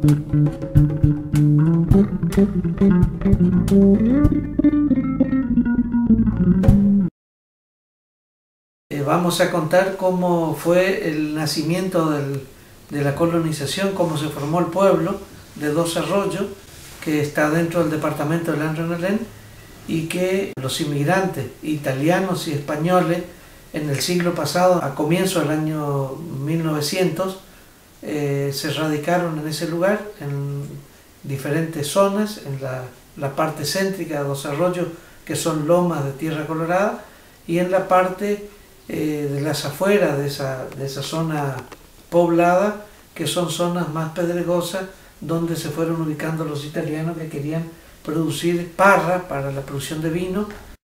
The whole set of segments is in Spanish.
Vamos a contar cómo fue el nacimiento de la colonización, cómo se formó el pueblo de Dos Arroyos, que está dentro del departamento de Leandro n. Alem, y que los inmigrantes italianos y españoles en el siglo pasado, a comienzo del año 1900, se radicaron en ese lugar, en diferentes zonas, en la parte céntrica de Dos Arroyos, que son lomas de tierra colorada, y en la parte de las afueras de esa zona poblada, que son zonas más pedregosas, donde se fueron ubicando los italianos que querían producir parra para la producción de vino,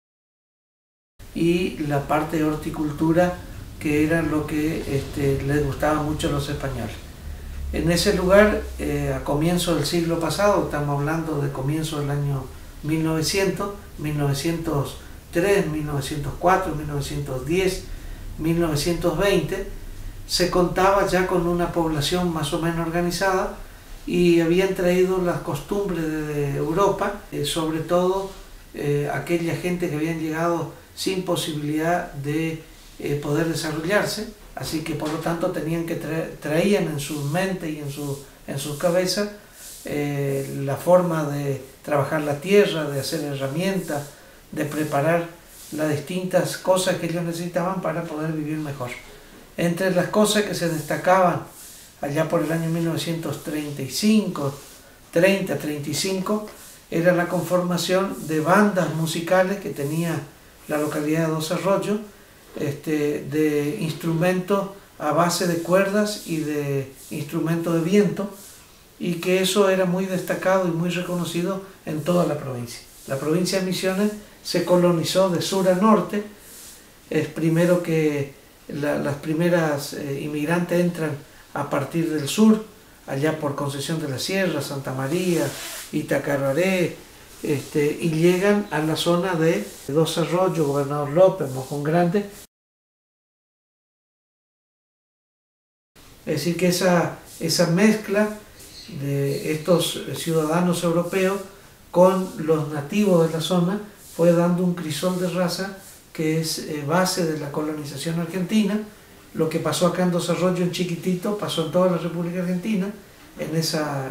y la parte de horticultura, que era lo que les gustaba mucho a los españoles. En ese lugar, a comienzo del siglo pasado, estamos hablando de comienzo del año 1900, 1903, 1904, 1910, 1920, se contaba ya con una población más o menos organizada, y habían traído las costumbres de Europa, sobre todo aquella gente que habían llegado sin posibilidad de poder desarrollarse, así que por lo tanto traían en sus mentes y en sus cabezas la forma de trabajar la tierra, de hacer herramientas, de preparar las distintas cosas que ellos necesitaban para poder vivir mejor. Entre las cosas que se destacaban allá por el año 1935, 35, era la conformación de bandas musicales que tenía la localidad de Dos Arroyos, de instrumentos a base de cuerdas y de instrumentos de viento, y que eso era muy destacado y muy reconocido en toda la provincia. La provincia de Misiones se colonizó de sur a norte. Es primero que las primeras inmigrantes entran a partir del sur, allá por Concesión de la Sierra, Santa María, Itacararé, y llegan a la zona de Dos Arroyos, Gobernador López, Mojón Grande. Es decir, que esa mezcla de estos ciudadanos europeos con los nativos de la zona fue dando un crisol de raza que es base de la colonización argentina. Lo que pasó acá en Dos Arroyos, en chiquitito, pasó en toda la República Argentina, en esa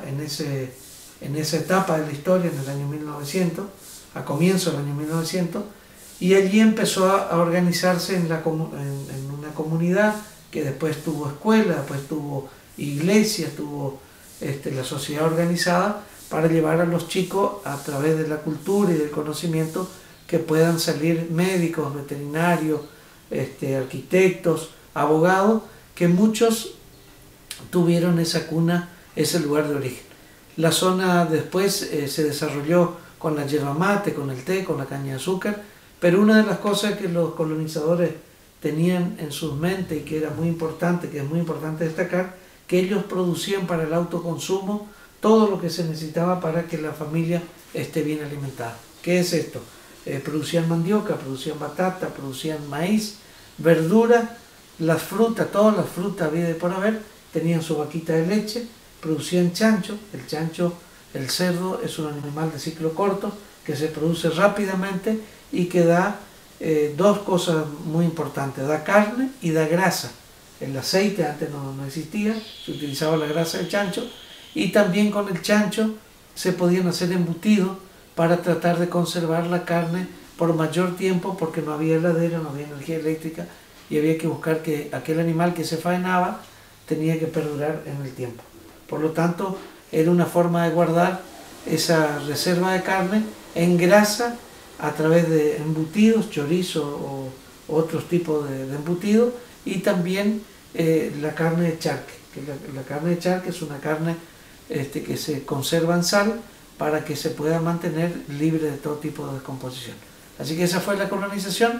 etapa de la historia, en el año 1900, a comienzo del año 1900, y allí empezó a organizarse en una comunidad que después tuvo escuela, después tuvo iglesia, tuvo la sociedad organizada, para llevar a los chicos a través de la cultura y del conocimiento que puedan salir médicos, veterinarios, arquitectos, abogados, que muchos tuvieron esa cuna, ese lugar de origen. La zona después se desarrolló con la yerba mate, con el té, con la caña de azúcar, pero una de las cosas que los colonizadores tenían en sus mentes y que era muy importante, que es muy importante destacar, que ellos producían para el autoconsumo todo lo que se necesitaba para que la familia esté bien alimentada. ¿Qué es esto? Producían mandioca, producían batata, producían maíz, verdura, las frutas, todas las frutas había de por haber, tenían su vaquita de leche, producían chancho. El chancho, el cerdo, es un animal de ciclo corto que se produce rápidamente y que da dos cosas muy importantes: da carne y da grasa. El aceite antes no existía, se utilizaba la grasa del chancho, y también con el chancho se podían hacer embutidos para tratar de conservar la carne por mayor tiempo, porque no había heladera, no había energía eléctrica, y había que buscar que aquel animal que se faenaba tenía que perdurar en el tiempo. Por lo tanto, era una forma de guardar esa reserva de carne en grasa a través de embutidos, chorizo o otros tipos de embutidos, y también la carne de charque. La carne de charque es una carne que se conserva en sal para que se pueda mantener libre de todo tipo de descomposición. Así que esa fue la colonización.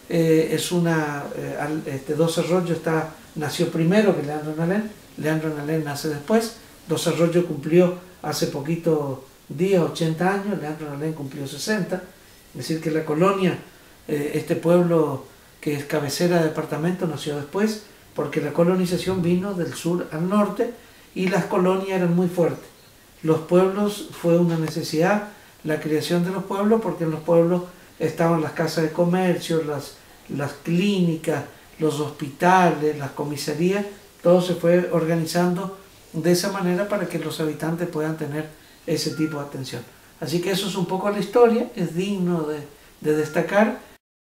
Dos Arroyos nació primero que Leandro n. Alem. Leandro n. Alem nace después. Dos Arroyos cumplió hace poquito días 80 años, Leandro n. Alem cumplió 60. Es decir, que la colonia, este pueblo que es cabecera de departamento, nació después, porque la colonización vino del sur al norte, y las colonias eran muy fuertes. Los pueblos fue una necesidad, la creación de los pueblos, porque en los pueblos estaban las casas de comercio, las clínicas, los hospitales, las comisarías, todo se fue organizando de esa manera para que los habitantes puedan tener ese tipo de atención. Así que eso es un poco la historia, es digno de destacar.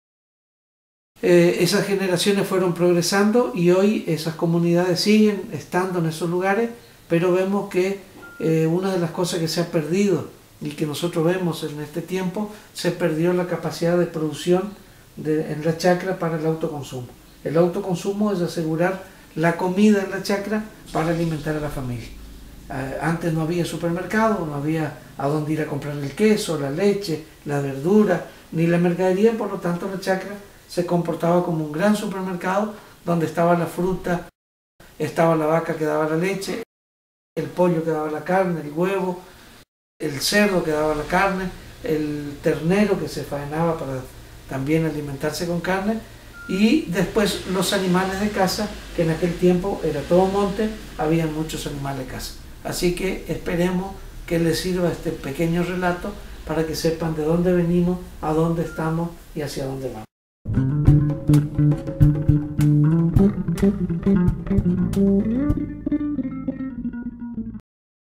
Esas generaciones fueron progresando y hoy esas comunidades siguen estando en esos lugares, pero vemos que una de las cosas que se ha perdido y que nosotros vemos en este tiempo, se perdió la capacidad de producción en la chacra para el autoconsumo. El autoconsumo es asegurar la comida en la chacra para alimentar a la familia. Antes no había supermercado, no había a dónde ir a comprar el queso, la leche, la verdura, ni la mercadería, por lo tanto la chacra se comportaba como un gran supermercado donde estaba la fruta, estaba la vaca que daba la leche, el pollo que daba la carne, el huevo, el cerdo que daba la carne, el ternero que se faenaba para también alimentarse con carne, y después los animales de caza, que en aquel tiempo era todo monte, había muchos animales de caza. Así que esperemos que les sirva este pequeño relato para que sepan de dónde venimos, a dónde estamos y hacia dónde vamos.